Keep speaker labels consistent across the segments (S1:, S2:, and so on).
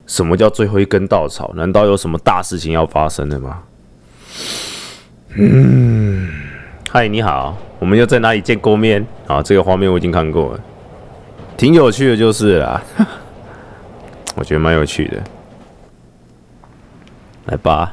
S1: 什么叫最后一根稻草？难道有什么大事情要发生了吗？嗨，你好，我们又在哪里见过面？啊，这个画面我已经看过了，挺有趣的，就是啦，我觉得蛮有趣的。来吧，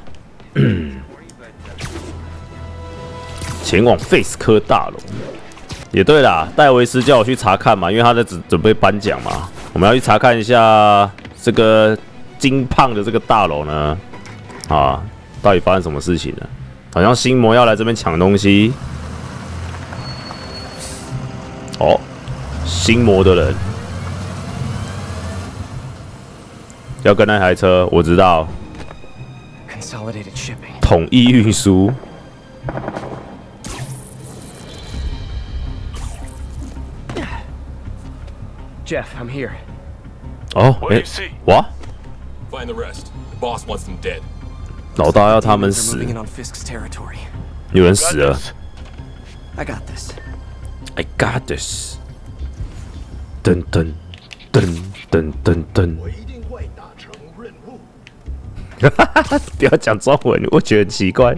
S1: 前往费斯科大楼。也对啦，戴维斯叫我去查看嘛，因为他在准备颁奖嘛，我们要去查看一下这个金胖的这个大楼呢，啊，到底发生什么事情了？好像心魔要来这边抢东西。哦，心魔的人要跟那台车，我知道。统一运输。
S2: Jeff, I'm here.
S1: 哦，哎，哇！
S3: Find the rest. The boss wants them dead.
S1: 老大要他们死，有人死了。
S2: I got this.
S1: I got this. 噔噔噔噔噔噔。
S4: 我一定会达成任务。
S1: 不要讲中文，我觉得很奇怪。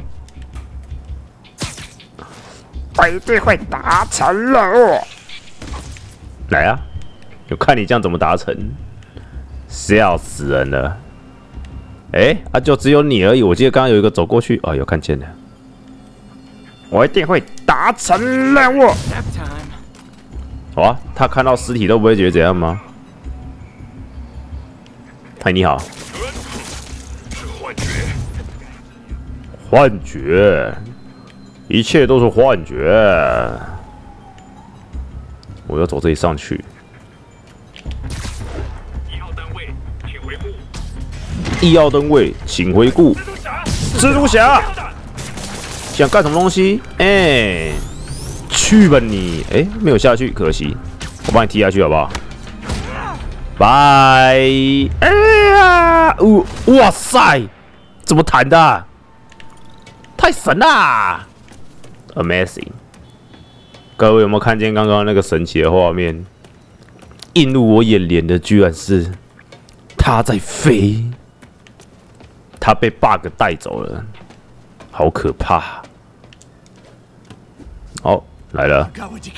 S5: 我一定会达成任务。
S1: 来啊！有看你这样怎么达成？笑死人了！哎，啊，就只有你而已。我记得刚刚有一个走过去，哦，有看见了。
S5: 我一定会达成任务。
S1: 好啊，他看到尸体都不会觉得怎样吗？嗨，你好。幻觉，一切都是幻觉。我要走这里上去。1号单位，请回顾。蜘蛛侠，想干什么东西？哎，去吧你！哎，没有下去，可惜。我帮你踢下去好不好？拜！哎呀，哇塞，怎么弹的啊？太神啦 ！Amazing！ 各位有没有看见刚刚那个神奇的画面？映入我眼帘的居然是他在飞。他被 bug 带走了，好可怕！好，来了！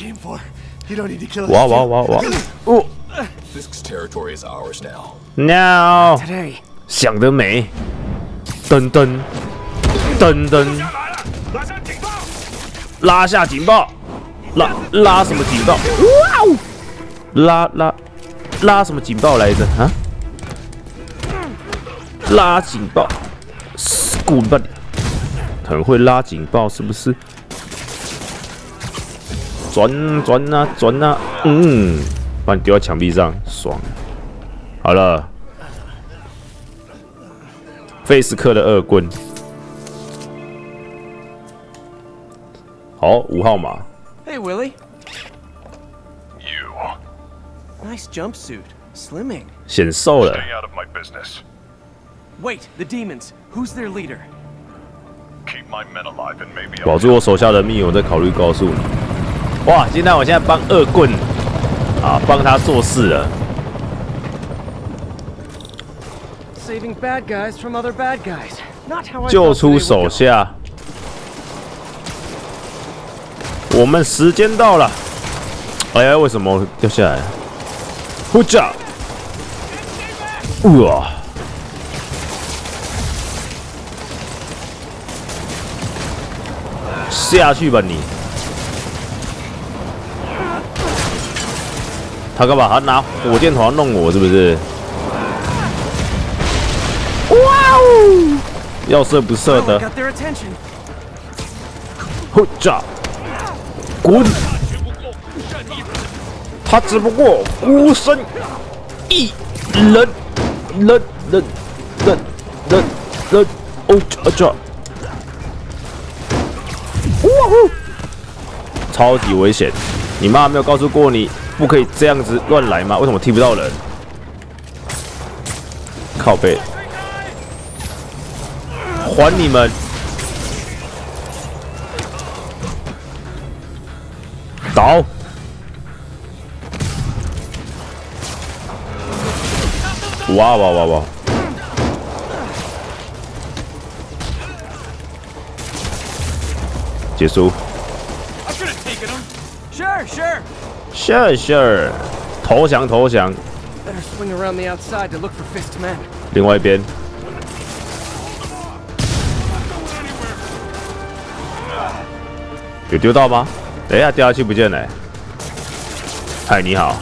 S1: 哇哇哇哇！哦
S3: Fisk's territory is ours now.
S1: ，no！ 想得美！噔噔噔噔！拉下警报！拉什么警报？哇哦！拉什么警报来着？啊？拉警报，滚吧！很会拉警报是不是？转啊！把你丢在墙壁上，爽！好了，费斯克的恶棍。好，5号码。
S2: Hey, Willie.
S4: You.
S2: Nice jumpsuit. Slimming.
S1: 显瘦了。
S4: Stay out of my business.
S2: Wait, the demons. Who's their leader?
S4: Keep my men alive and maybe
S1: 保
S4: I'll
S1: 住我手下的命，我再考虑告诉你。哇，我现在帮恶棍啊，帮他做事了。
S2: Saving bad guys from other bad guys. Not how I
S1: 救
S2: thought
S1: 出
S2: today would
S1: 手
S2: go.
S1: 下。我们时间到了。哎呀，为什么掉下来？呼叫！哇！下去吧你！他干嘛？他拿火箭筒要弄我是不是？哇哦！要射不射
S2: Well,
S1: 的
S2: got their attention.
S1: 呼叫！滚！他只不过孤身一人，哦这，哇呼！超级危险！你妈没有告诉过你不可以这样子乱来吗？为什么踢不到人？靠背，还你们！倒！哇哇哇哇！ 结束。Sure， 投降。
S2: Better swing around the outside to look for Fist men.
S1: 另外一边。有丢到吗？等一下，掉下去不见了。嗨，你好。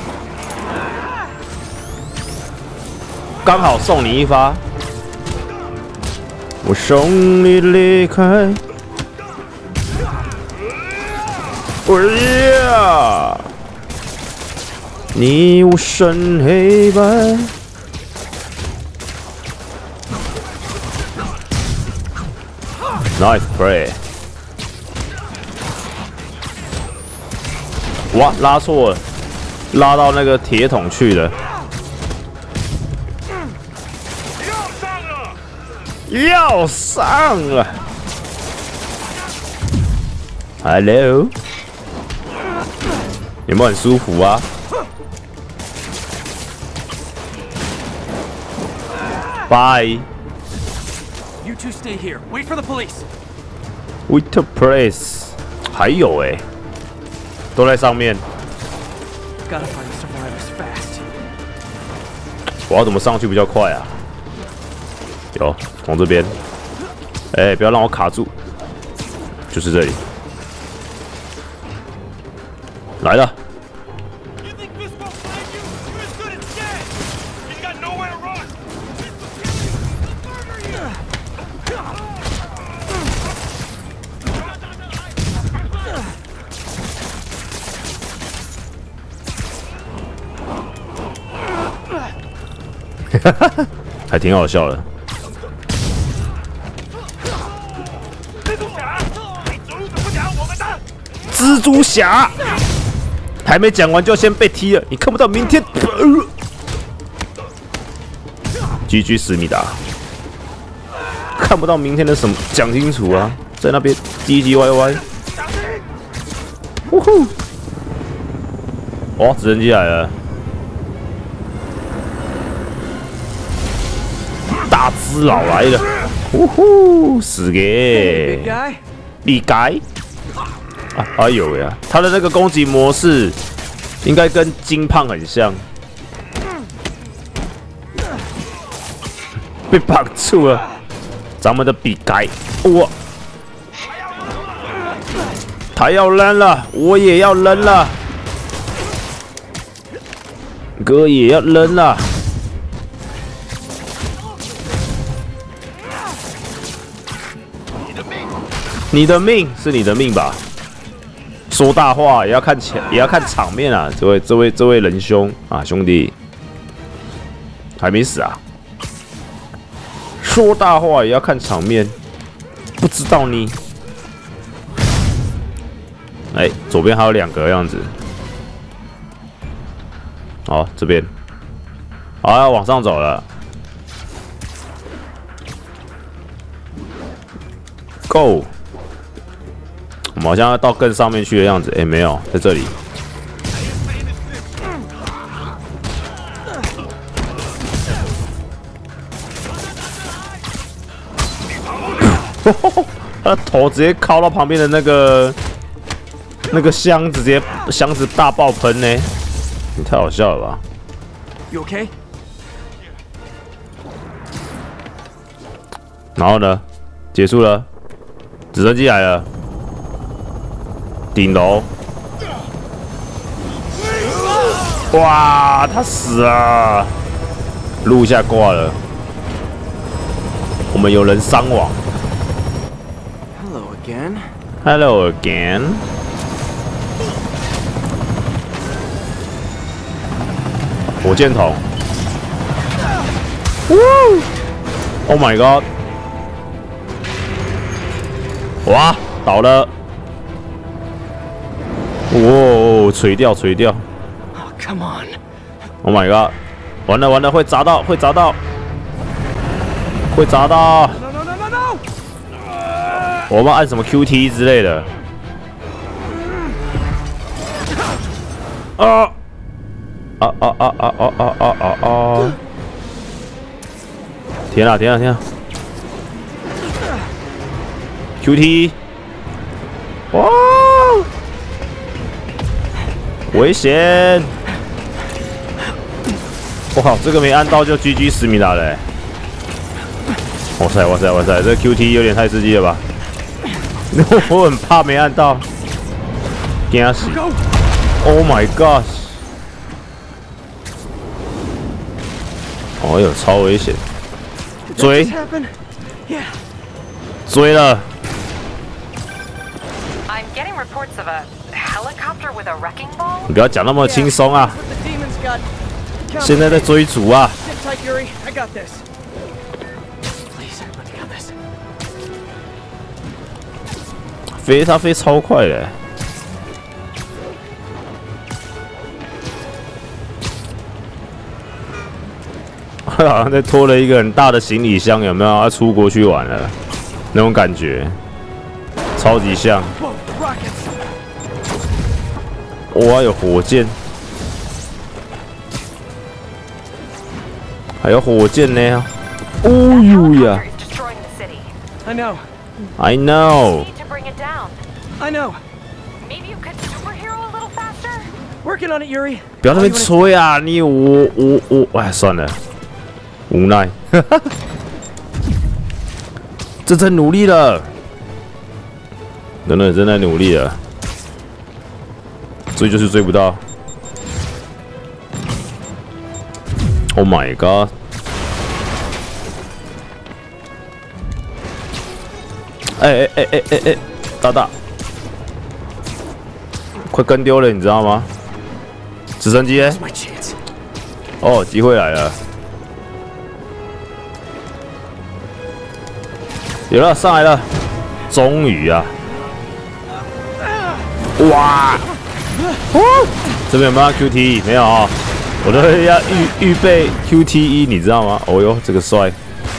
S1: 刚好送你一发。我送你离开。哎呀！你无声黑白。Nice play。哇，拉错了，拉到那个铁桶去了。要上了。Hello。 有没有很舒服啊？拜。
S2: You two stay here. Wait for the police.
S1: Wait to place。还有哎，都在上面。
S2: Gotta find the survivors fast.
S1: 我要怎么上去比较快啊？有，从这边。哎，不要让我卡住。就是这里。 来了！还挺好笑的。蜘蛛侠。 还没讲完就先被踢了，你看不到明天。GG 思密达，看不到明天的什么？讲清楚啊，在那边唧唧歪歪。呜呼！哦，直升机来了，大只佬来了，呜呼，死给
S2: Big guy.
S1: 哎呦呀，他的那个攻击模式应该跟金胖很像，被绑住了。咱们的比该，哇，他要扔了，我也要扔了，哥也要扔了。你的命是你的命吧？ 说大话也要看场面啊！这位仁兄啊，兄弟还没死啊！说大话也要看场面，不知道你。哎，左边还有2个样子。好，这边，好，要往上走了。Go！ 我们好像要到更上面去的样子，哎，没有，在这里。他的头直接靠到旁边的那个箱子，直接箱子大爆喷呢！你太好笑了吧
S2: You okay?
S1: 然后呢？结束了，直升机来了。 顶楼，哇，他死了，路下挂了，我们有人伤亡。
S2: Hello again.
S1: Hello again. 火箭筒。Oh my god！ 哇，倒了。 哇！垂掉！
S2: Oh, come on!
S1: Oh my god！ 完了，会砸到！
S2: No!
S1: 我们按什么 QT 之类的。啊！天啊 ！QT！ 哇！危险！我靠，这个没按到就 GG 思密达嘞！哇塞哇塞哇塞，这 QT 有点太刺激了吧？我很怕没按到，惊死 ！Oh my god！ 哦哟，超危险！追！追了！
S6: I'm getting reports of a helicopter with a wrecking ball.
S1: 你不要讲那么轻松啊！现在在追逐啊！ 飞他飞超快的，好像在拖了一个很大的行李箱，有没有？要出国去玩了，那种感觉，超级像。哇，有火箭，还有火箭呢！哦呦呀
S2: I know.
S1: I know.
S2: I know.
S6: Maybe you could superhero a little faster.
S2: Working on it, Yuri.
S1: 不要在那边吹啊！你我，哎，算了，无奈。这真努力了，真的真的努力了，追就是追不到。Oh my god！ 哎，大大，快跟丢了，你知道吗？直升机呢？哦，机会来了，有了，上来了，终于啊！哇！这边有没有 QTE？ 没有啊、哦，我都要预备 QTE， 你知道吗？哦哟，这个帅！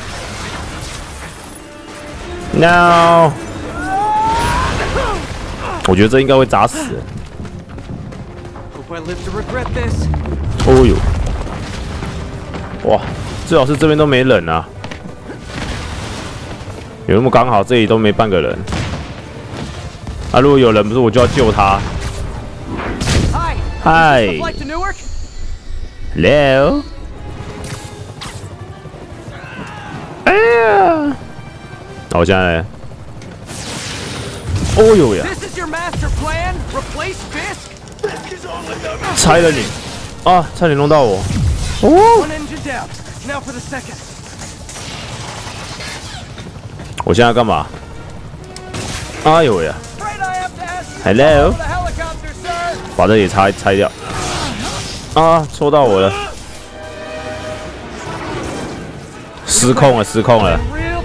S1: No， 我觉得这应该会砸死。哦呦，哇，最好是这边都没人啊，有那么刚好这里都没半个人。啊，如果有人，不是我就要救他。嗨 ，Hello。哎呀！ 好，现在，哦呦呀！拆了你啊！差点弄到我。哦！我现在干嘛？哎呦呀 ！Hello， 把这里拆掉。啊！戳到我了，失控了，失控了。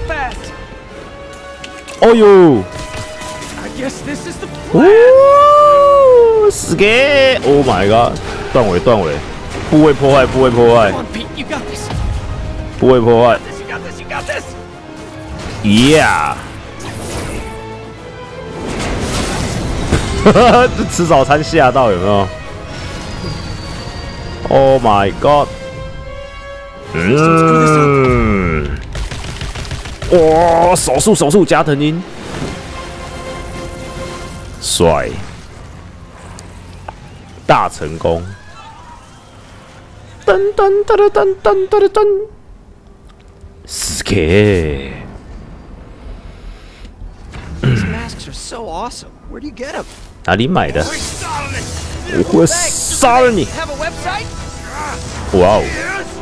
S1: 哦呦！哦，死给 ！Oh my god！ 断尾，断尾，部位破坏，部位破坏，部位破坏。Yeah！ 这吃早餐吓到有没有 ？Oh my god！ 嗯。 哇！手速加藤鹰，帅，大成功！噔噔噔噔噔噔噔，死给！
S2: These masks are so awesome. Where do you get them?
S1: 哪里买的？我会杀了你！
S2: Have a website?
S1: 哇哦！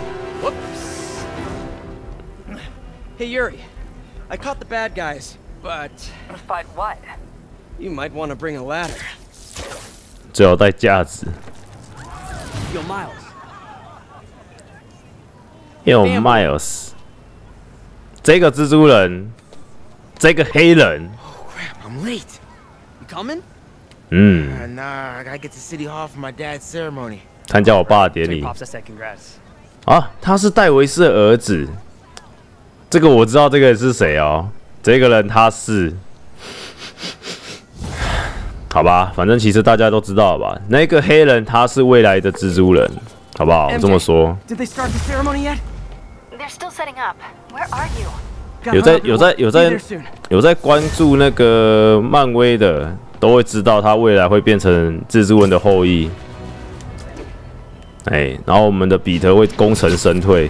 S2: Hey Yuri, I caught the bad guys, but
S6: what?
S2: you might want to bring a ladder.
S1: 最好带架子。
S2: Yo, Miles.
S1: 有 Miles， 这个蜘蛛人，这个黑人。
S7: Oh crap! I'm late. You coming?
S1: 嗯，
S7: Nah, I gotta get to City Hall for my dad's ceremony.
S1: 参加我爸的典礼。
S2: Pops said congrats.
S1: 啊，他是戴维斯的儿子。这个我知道，这个人是谁哦？这个人他是，好吧，反正其实大家都知道吧。那个黑人他是未来的蜘蛛人，好不好？我这么说。
S2: Did they start the ceremony yet?
S6: They're still setting up. Where are you?
S1: 有在关注那个漫威的， 都会知道他未来会变成蜘蛛人的后裔。哎，然后我们的彼得会功成身退。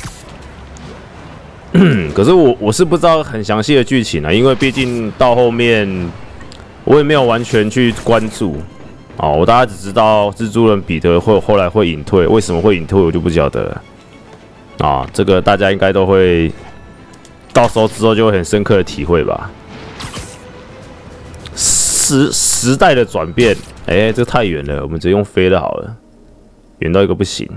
S1: 可是我是不知道很详细的剧情啊，因为毕竟到后面我也没有完全去关注。哦，我大概只知道蜘蛛人彼得后来会隐退，为什么会隐退我就不晓得了。啊，这个大家应该都会到时候之后就会很深刻的体会吧。时代的转变，哎，这太远了，我们直接用飞的好了，远到一个不行。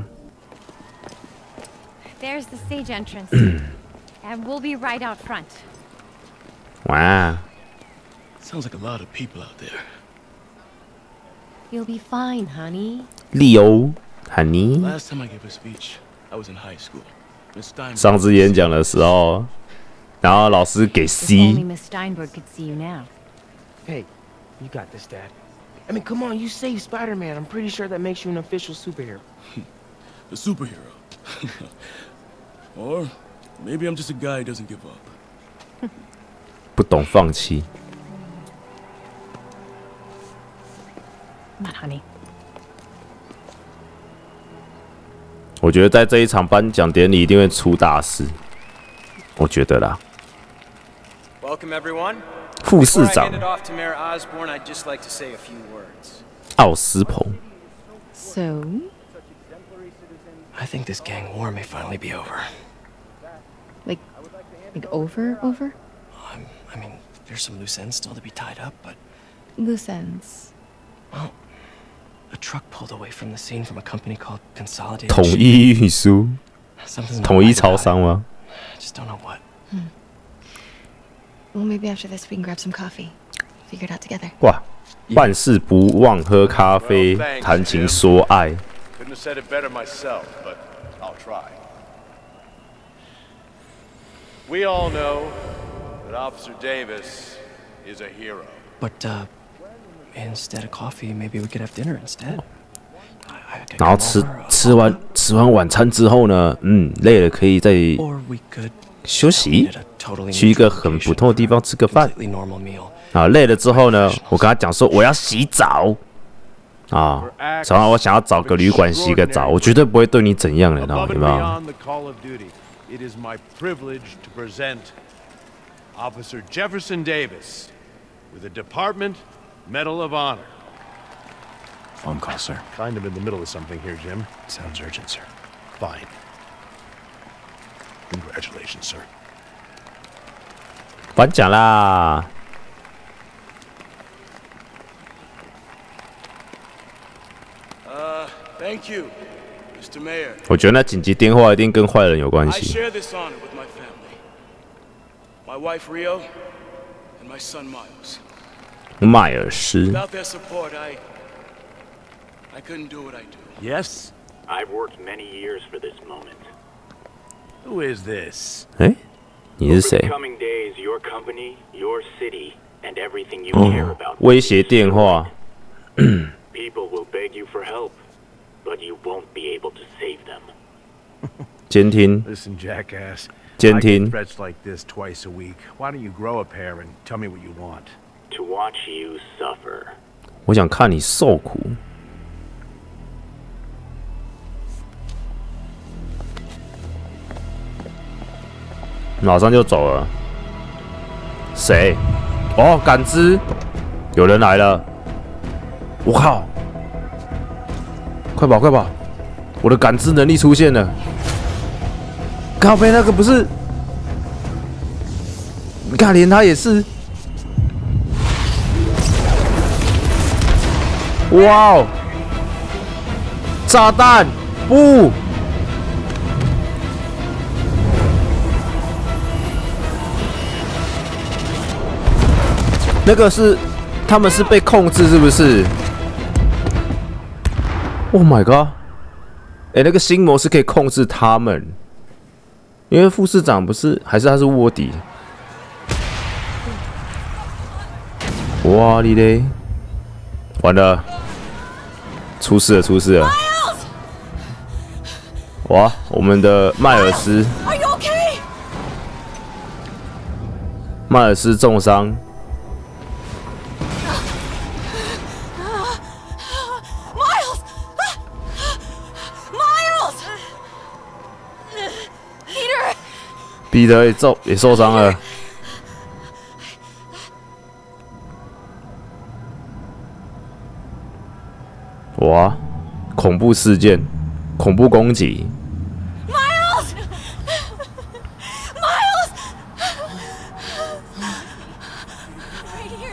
S8: There's the stage entrance, and we'll be right out front.
S1: 哇
S9: Sounds like a lot of people out there.
S8: You'll be fine, honey.
S1: 利欧喊尼
S9: Last time I gave a speech, I was in high school. Miss Steinberg.
S1: 上次演讲的时候，然后老师给
S8: If only
S1: C，
S8: Miss Steinberg could see you now.
S7: Hey, you got this, Dad. I mean, come on, you saved Spider-Man. I'm pretty sure that makes you an official superhero.
S9: A superhero. Or maybe I'm just a guy who doesn't give up.
S1: 不懂放弃。
S8: Come on, honey.
S1: 我觉得在这一场颁奖典礼一定会出大事，我觉得啦。
S2: Welcome, everyone.
S1: 副市
S2: Before I
S1: 长
S2: hand it off to Mayor Osborn, I'd just like to say a few words.
S1: 奥斯鹏，
S8: So,
S2: I think this gang war may finally be over.
S8: like over?
S2: I mean, there's some loose ends still to be tied up, but
S8: Loose ends.
S2: well, a truck pulled away from the scene from a company called Consolidated.
S1: 统一运输，
S2: Something's not
S1: 统一
S2: right
S1: 超
S2: about it.
S1: 商吗？
S2: I just don't know what.
S8: Well, maybe after this we can grab some coffee. Figure it out together.
S1: 哇，办事不忘喝咖啡，谈情说爱。
S4: Couldn't have said it better myself, but I'll try. We all know that Officer Davis is a hero.
S2: But, instead of coffee, maybe we could have dinner instead.
S1: 然后吃完晚餐之后呢，累了可以再
S2: Or we could
S1: 休息
S2: at，a totally
S1: 去一
S2: neutral
S1: 个很普
S2: location
S1: 通的地方吃个
S2: for a
S1: 饭。
S2: completely normal meal.
S1: 啊，累了之后呢，我跟他讲说我要洗澡。啊，然后我想要找个旅馆洗个澡，我绝对不会对你怎样的，知道
S4: Above
S1: 有
S4: and
S1: 没有？
S4: beyond the call of duty, it is my privilege to present Officer Jefferson Davis with a Department Medal of Honor.
S9: Phone call, sir.
S4: Kind of in the middle of something here, Jim.
S9: Sounds urgent, sir.
S4: Fine. Congratulations, sir.
S1: 颁奖啦！
S9: Thank you, Mr. Mayor.
S1: 我觉得那紧急电话一定跟坏人有关
S9: I
S1: 系。
S9: share this honor with my family. My wife Rio and my son Miles.
S1: 迈尔斯，
S9: Without their support, I couldn't do what I do.
S4: Yes?
S5: I've worked many years for this moment.
S4: Who is this?
S1: 哎，你是谁？
S5: Coming days, your company, your city, and everything you
S1: 哦
S5: care about.
S1: 威胁电话。
S5: People will beg you for help, but you won't be able to save them.
S1: 监听，
S4: Listen, jackass.
S1: 监
S4: I
S1: 听
S4: get。threats like this twice a week. Why don't you grow a pair and tell me what you want?
S5: To watch you suffer.
S1: 我想看你受苦。马上就走了。谁？哦，感知，有人来了。我靠！快跑快跑！我的感知能力出现了。靠背那个不是？你看，连他也是。哇哦！炸弹！不！那个是，他们是被控制，是不是 ？Oh my god！ 哎，那个心魔是可以控制他们，因为副市长不是，还是他是卧底？哇你嘞！完了，出事了，出事了！哇，我们的迈尔斯，迈尔斯重伤。 彼得也受伤了。哇！恐怖事件，恐怖攻击。
S8: Miles! Miles! Right here.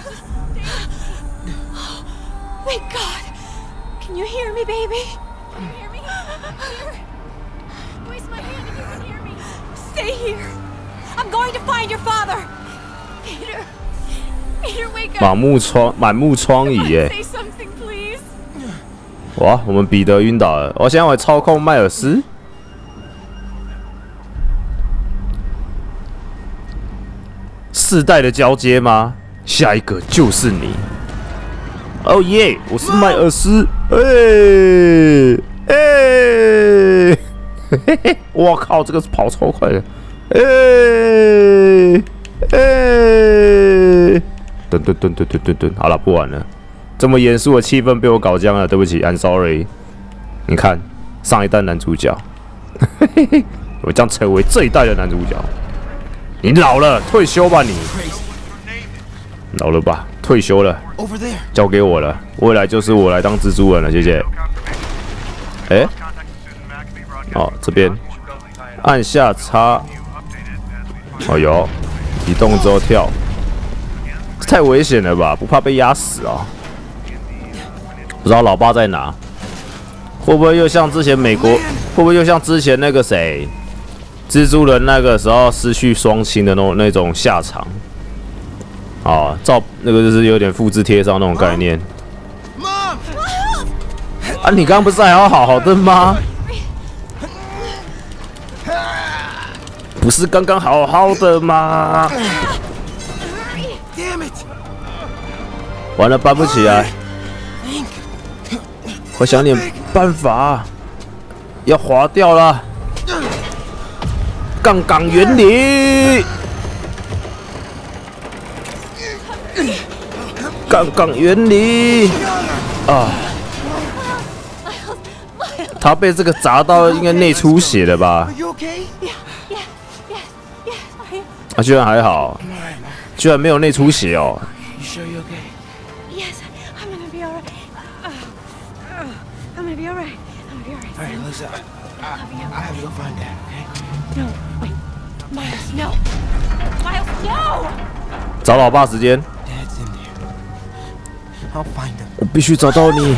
S8: Thank God. Can you hear me, baby? Can you hear me? Here. Twist my hand if you can hear me. Stay here. I'm going to find your father. Peter. Peter, wake up.
S1: 满目疮痍耶。
S8: Say something, please.
S1: 哇，我们彼得晕倒了。我现在会操控迈尔斯。世代的交接吗？下一个就是你。哦耶！我是迈尔斯。嘿嘿！我靠，这个跑超快的。蹲，好了，不玩了。这么严肃的气氛被我搞僵了，对不起 ，I'm sorry。你看，上一代男主角，我将成为这一代的男主角。你老了，退休吧你。老了吧，退休了，交给我了。未来就是我来当蜘蛛人了，谢谢。哎，哦，这边按下叉，哦有，移动之后跳，太危险了吧？不怕被压死啊？不知道老爸在哪，会不会又像之前美国？会不会又像之前那个谁，蜘蛛人那个时候失去双亲的那种下场？啊，照那个就是有点复制贴上那种概念。啊，你刚刚不是还要好好的吗？不是刚刚好好的吗？完了，搬不起来。我想点办法，要滑掉了。杠杆原理，杠杆原理啊！他被这个砸到，应该内出血了吧？啊，居然还好，居然没有内出血哦。找老爸时间，我必须找到你。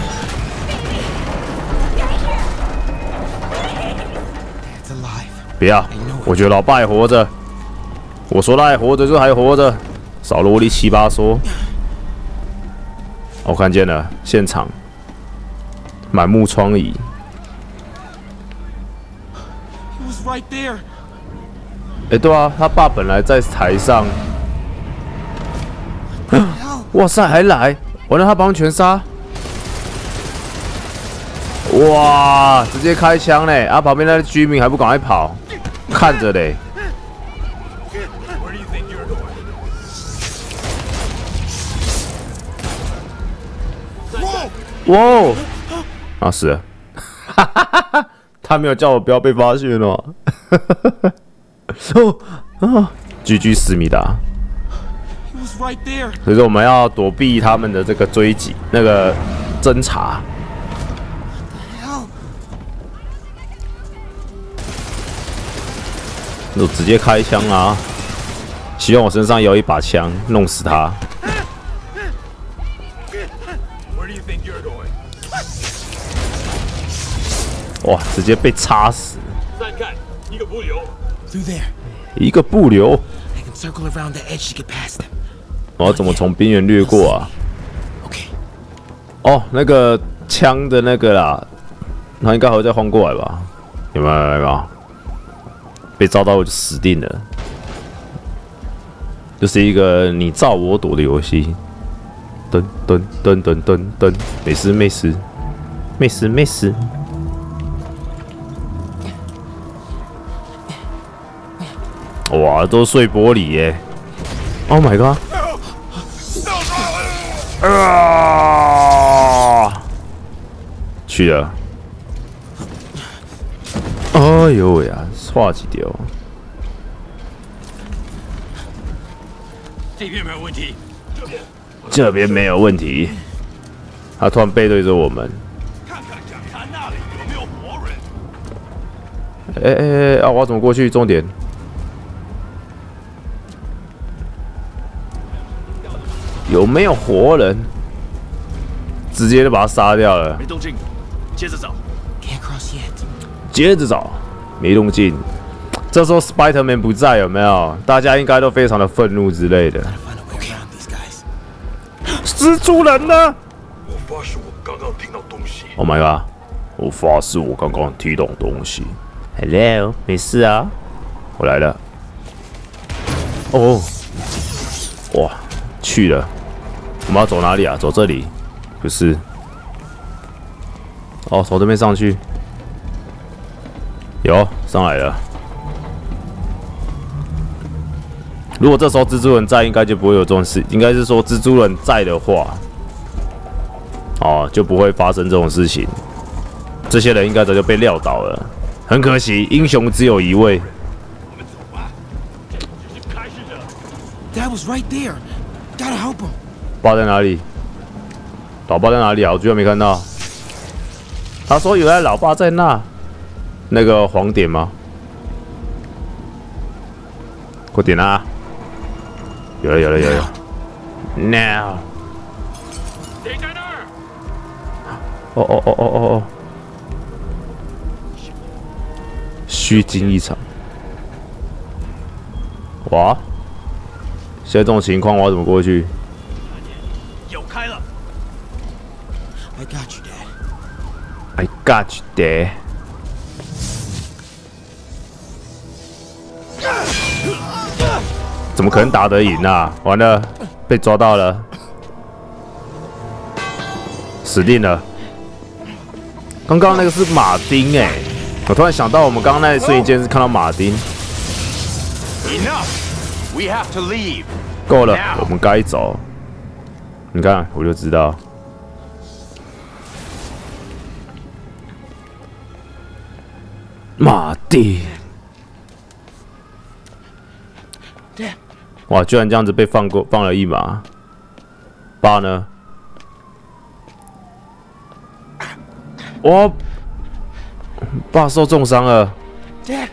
S1: 不要，我觉得老爸还活着。我说他还活着就还活着，少啰里七八说。我看见了，现场满目疮痍。哎，对啊，他爸本来在台上。哇塞，还来！完了，他把我们全杀。哇，直接开枪嘞！啊，旁边那个居民还不赶快跑，看着嘞。哇！啊，死了！他没有叫我不要被发现哦。哦啊 ！GG 思密达。所以说我们要躲避他们的这个追击，那个侦查。我直接开枪啊！希望我身上有一把枪，弄死他。哇！直接被插死。一个不留。我要怎么从边缘掠过啊？哦，那个枪的那个啦，他应该还会再换过来吧？有没有？被照到我就死定了。就是一个你照我躲的游戏。噔，没事。哇，都碎玻璃耶 ！Oh my god！ 啊！去了！哎呦喂啊，差几条！
S9: 这边没有问题。
S1: 这边没有问题。他突然背对着我们。
S9: 看看讲坛那里有没有活人？
S1: 啊！我要怎么过去？重点。有没有活人？直接就把他杀掉了。
S9: 没动静，接着找。
S1: 接着找，没动静。这时候 Spider-Man 不在，有没有？大家应该都非常的愤怒之类的。蜘蛛人呢？
S9: 我发誓，我刚刚听到东西。
S1: Oh my god！ 我发誓，我刚刚听懂东西。Hello， 没事啊，我来了。哦，哇，去了。我们要走哪里啊？走这里？不是。哦，从这边上去。有，上来了。如果这时候蜘蛛人在，应该就不会有这种事。应该是说蜘蛛人在的话，哦，就不会发生这种事情。这些人应该早就被撂倒了，很可惜，英雄只有一位。
S7: Dad was right there. Gotta help him.
S1: 爸在哪里？老爸在哪里啊？我居然没看到。他说：“原来老爸在那个黄点吗？快点啊！有了 ！Now！
S9: 谁在那儿？
S1: 哦！虚惊一场！哇！现在这种情况，我要怎么过去？
S9: 有开了。
S7: I got you, Dad.
S1: I got you, Dad. 怎么可能打得赢啊？完了，被抓到了，死定了。刚刚那个是马丁哎，我突然想到，我们刚刚那一瞬间是看到马丁。
S4: Enough. We have to leave.
S1: 够了，我们该走。你看，我就知道。马丁。 哇！居然这样子被放了一马。爸呢？我爸受重伤了。
S7: Dad,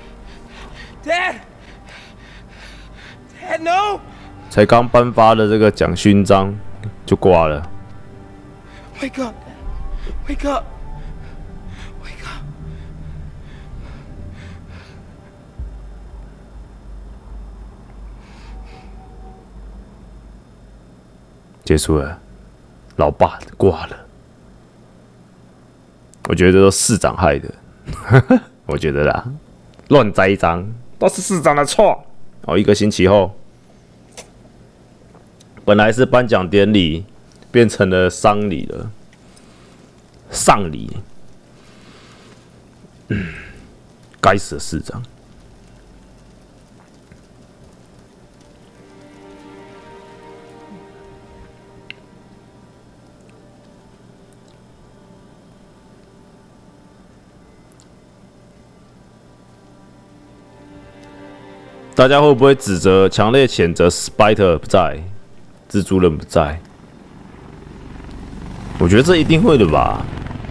S7: no!
S1: 才刚颁发的这个奖勋章就挂了。
S7: Wake up! Wake up! Wake up!
S1: 结束了，老爸挂了。我觉得都是市长害的，我觉得啦，乱栽赃都是市长的错。哦，一个星期后，本来是颁奖典礼，变成了丧礼了。丧礼，该死的市长。 大家会不会指责、强烈谴责 Spider 不在，蜘蛛人不在？我觉得这一定会的吧。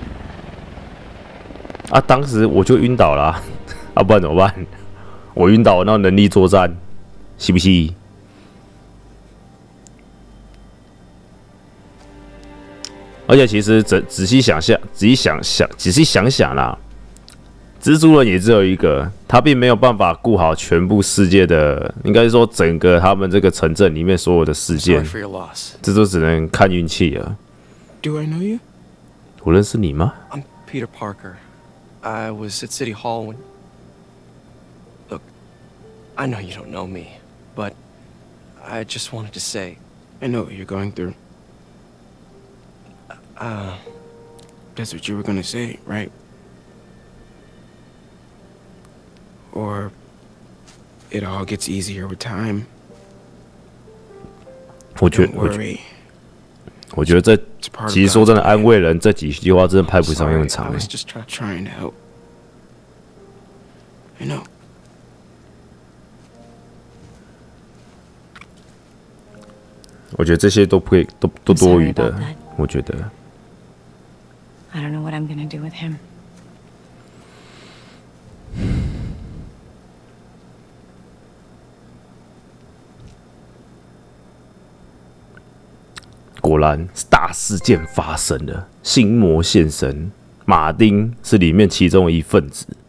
S1: 啊，当时我就晕倒了啊，啊不然怎么办？我晕倒，那能力作战，是不是？而且其实仔细想想啦。 蜘蛛人也只有一个，他并没有办法顾好全部世界的，应该说整个他们这个城镇里面所有的事件，这都只能看运气了。
S7: Do I know you?
S1: 我认识你吗？
S2: I'm Peter Parker. I was at City Hall when... Look, I know you don't know me, but I just wanted to say...
S7: I know what you're going through. That's what you were gonna say, right? Or it all gets easier with time.
S1: 我觉得这其实说真的，安慰人这几句话真的派不上用场。
S7: I was just trying to help. I know.
S1: 我觉得这些都不会都多余的，我觉得。
S8: I don't know what I'm gonna do with him.
S1: 果然，大事件发生了，心魔现身。马丁是里面其中的一份子。